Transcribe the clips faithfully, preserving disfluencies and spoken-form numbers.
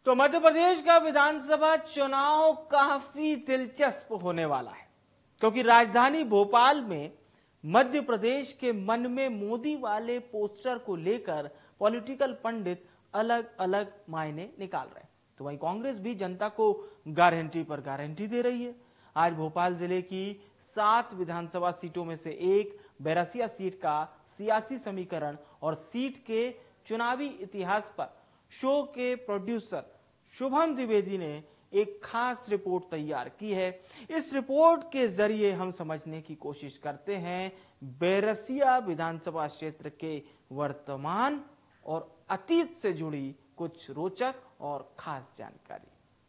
तो मध्य प्रदेश का विधानसभा चुनाव काफी दिलचस्प होने वाला है, क्योंकि राजधानी भोपाल में मध्य प्रदेश के मन में मोदी वाले पोस्टर को लेकर पॉलिटिकल पंडित अलग अलग मायने निकाल रहे हैं। तो वहीं कांग्रेस भी जनता को गारंटी पर गारंटी दे रही है। आज भोपाल जिले की सात विधानसभा सीटों में से एक बैरसिया सीट का सियासी समीकरण और सीट के चुनावी इतिहास पर शो के प्रोड्यूसर शुभम द्विवेदी ने एक खास रिपोर्ट तैयार की है। इस रिपोर्ट के जरिए हम समझने की कोशिश करते हैं बैरसिया विधानसभा क्षेत्र के वर्तमान और अतीत से जुड़ी कुछ रोचक और खास जानकारी।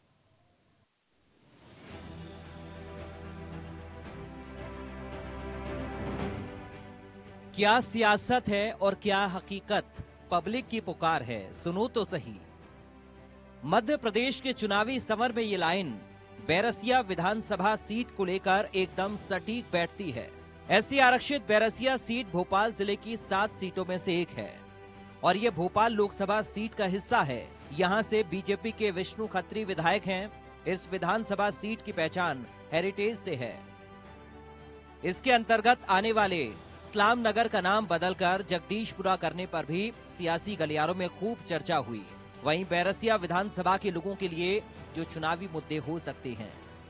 क्या सियासत है और क्या हकीकत, पब्लिक की पुकार है, सुनो तो सही। मध्य प्रदेश के चुनावी समर में ये लाइन बैरसिया विधानसभा सीट को लेकर एकदम सटीक बैठती है। ऐसी आरक्षित बैरसिया सीट भोपाल जिले की सात सीटों में से एक है और ये भोपाल लोकसभा सीट का हिस्सा है। यहाँ से बीजेपी के विष्णु खत्री विधायक हैं। इस विधानसभा सीट की पहचान हेरिटेज से है। इसके अंतर्गत आने वाले इस्लाम नगर का नाम बदलकर जगदीशपुरा करने पर भी सियासी गलियारों में खूब चर्चा हुई। वहीं बैरसिया विधानसभा के लोगों के लिए जो चुनावी मुद्दे हो सकते हैं,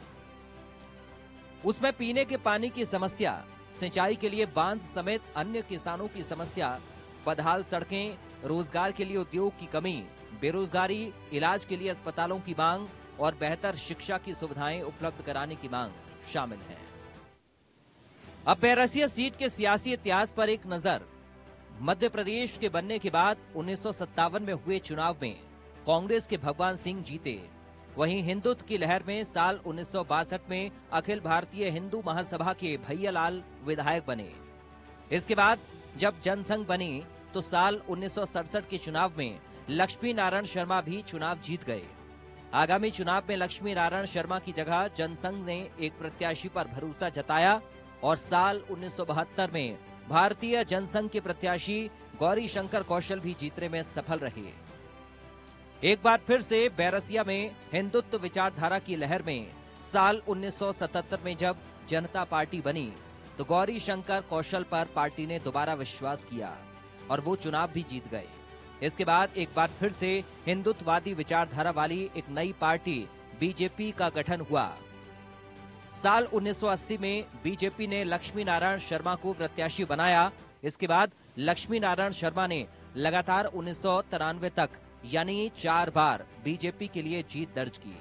उसमें पीने के पानी की समस्या, सिंचाई के लिए बांध समेत अन्य किसानों की समस्या, बदहाल सड़कें, रोजगार के लिए उद्योग की कमी, बेरोजगारी, इलाज के लिए अस्पतालों की मांग और बेहतर शिक्षा की सुविधाएं उपलब्ध कराने की मांग शामिल है। अब बैरसिया सीट के सियासी इतिहास पर एक नजर। मध्य प्रदेश के बनने के बाद उन्नीस सौ सत्तावन में हुए चुनाव में कांग्रेस के भगवान सिंह जीते। वहीं हिंदुत्व की लहर में साल उन्नीस सौ बासठ में अखिल भारतीय हिंदू महासभा के भैयालाल विधायक बने। इसके बाद जब जनसंघ बनी तो साल उन्नीस सौ सड़सठ के चुनाव में लक्ष्मी नारायण शर्मा भी चुनाव जीत गए। आगामी चुनाव में लक्ष्मी नारायण शर्मा की जगह जनसंघ ने एक प्रत्याशी पर भरोसा जताया और साल उन्नीस सौ बहत्तर में भारतीय जनसंघ के प्रत्याशी गौरी शंकर कौशल भी जीतने में सफल रहे। एक बार फिर से बैरसिया में हिंदुत्व विचारधारा की लहर में साल उन्नीस सौ सतहत्तर में जब जनता पार्टी बनी तो गौरी शंकर कौशल पर पार्टी ने दोबारा विश्वास किया और वो चुनाव भी जीत गए। इसके बाद एक बार फिर से हिंदुत्ववादी विचारधारा वाली एक नई पार्टी बीजेपी का गठन हुआ। साल उन्नीस सौ अस्सी में बीजेपी ने लक्ष्मी नारायण शर्मा को प्रत्याशी बनाया। इसके बाद लक्ष्मी नारायण शर्मा ने लगातार उन्नीस सौ तिरानवे तक यानी चार बार बीजेपी के लिए जीत दर्ज की।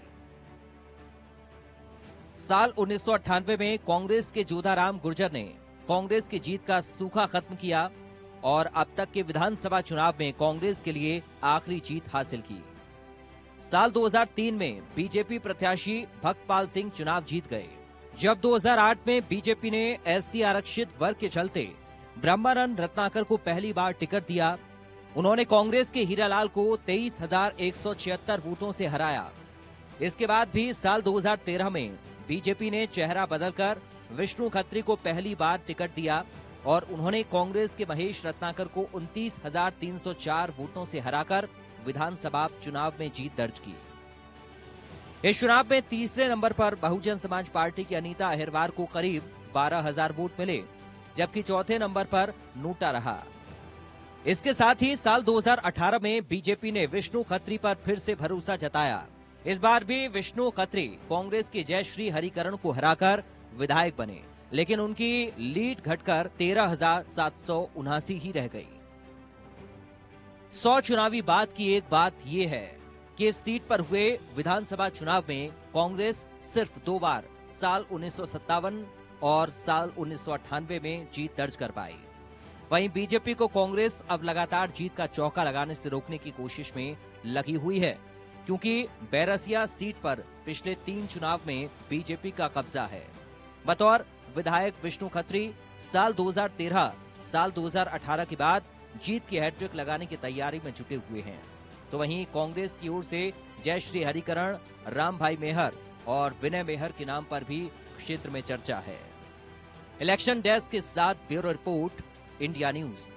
साल उन्नीस सौ अट्ठानवे में कांग्रेस के जोधाराम गुर्जर ने कांग्रेस की जीत का सूखा खत्म किया और अब तक के विधानसभा चुनाव में कांग्रेस के लिए आखिरी जीत हासिल की। साल दो हज़ार तीन में बीजेपी प्रत्याशी भक्तपाल सिंह चुनाव जीत गए। जब दो हज़ार आठ में बीजेपी ने एससी आरक्षित वर्ग के चलते ब्रह्मानंद रत्नाकर को पहली बार टिकट दिया, उन्होंने कांग्रेस के हीरालाल को तेईस हजार एक सौ छिहत्तर वोटों से हराया। इसके बाद भी साल दो हज़ार तेरह में बीजेपी ने चेहरा बदलकर विष्णु खत्री को पहली बार टिकट दिया और उन्होंने कांग्रेस के महेश रत्नाकर को उनतीस हजार तीन सौ चार वोटों से हराकर विधानसभा चुनाव में जीत दर्ज की। इस चुनाव में तीसरे नंबर पर बहुजन समाज पार्टी की अनीता अहिरवार को करीब बारह हजार वोट मिले, जबकि चौथे नंबर पर नोटा रहा। इसके साथ ही साल दो हज़ार अठारह में बीजेपी ने विष्णु खत्री पर फिर से भरोसा जताया। इस बार भी विष्णु खत्री कांग्रेस के जयश्री हरिकरण को हराकर विधायक बने, लेकिन उनकी लीड घटकर तेरह हजार सात सौ उनासी ही रह गई। सौ चुनावी बात की एक बात यह है कि इस सीट पर हुए विधानसभा चुनाव में कांग्रेस सिर्फ दो बार साल उन्नीस सौ सत्तावन और साल उन्नीस सौ अट्ठानवे में जीत दर्ज कर पाई। वहीं बीजेपी को कांग्रेस अब लगातार जीत का चौका लगाने से रोकने की कोशिश में लगी हुई है, क्योंकि बैरसिया सीट पर पिछले तीन चुनाव में बीजेपी का कब्जा है। बतौर विधायक विष्णु खत्री साल दो हज़ार तेरह, साल दो हज़ार अठारह के बाद जीत की हैट्रिक लगाने की तैयारी में जुटे हुए हैं। तो वहीं कांग्रेस की ओर से जयश्री हरिकरण, राम भाई मेहर और विनय मेहर के नाम पर भी क्षेत्र में चर्चा है। इलेक्शन डेस्क के साथ ब्यूरो रिपोर्ट, इंडिया न्यूज।